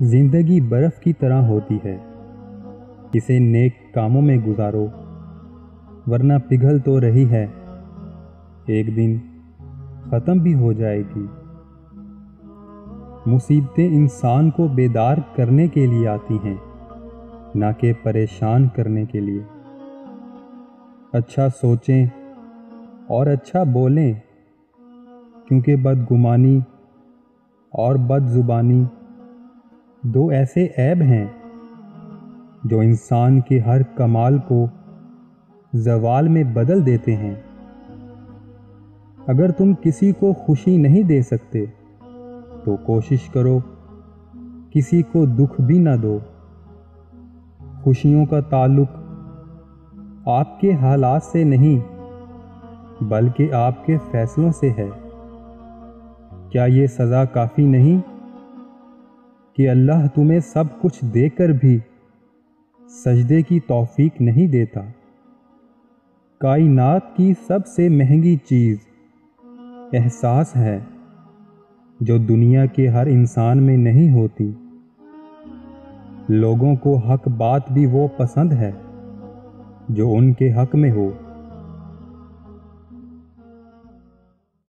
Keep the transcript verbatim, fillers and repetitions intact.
زندگی برف کی طرح ہوتی ہے، اسے نیک کاموں میں گزارو ورنہ پگھل تو رہی ہے، ایک دن ختم بھی ہو جائے گی۔ مصیبتیں انسان کو بیدار کرنے کے لیے آتی ہیں، نہ کہ پریشان کرنے کے لیے۔ اچھا سوچیں اور اچھا بولیں، کیونکہ بدگمانی اور بد زبانی دو ایسے عیب ہیں جو انسان کے ہر کمال کو زوال میں بدل دیتے ہیں۔ اگر تم کسی کو خوشی نہیں دے سکتے تو کوشش کرو کسی کو دکھ بھی نہ دو۔ خوشیوں کا تعلق آپ کے حالات سے نہیں بلکہ آپ کے فیصلوں سے ہے۔ کیا یہ سزا کافی نہیں کہ اللہ تمہیں سب کچھ دے کر بھی سجدے کی توفیق نہیں دیتا؟ کائنات کی سب سے مہنگی چیز احساس ہے، جو دنیا کے ہر انسان میں نہیں ہوتی۔ لوگوں کو حق بات بھی وہ پسند ہے جو ان کے حق میں ہو۔